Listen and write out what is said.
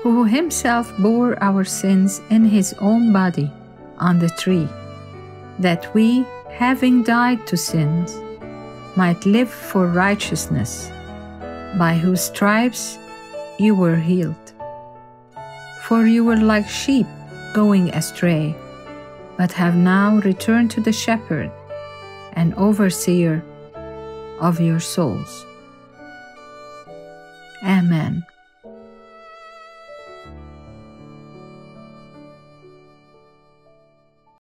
who himself bore our sins in his own body on the tree, that we, having died to sins, might live for righteousness, by whose stripes you were healed. For you were like sheep going astray, but have now returned to the shepherd and overseer of your souls. Amen.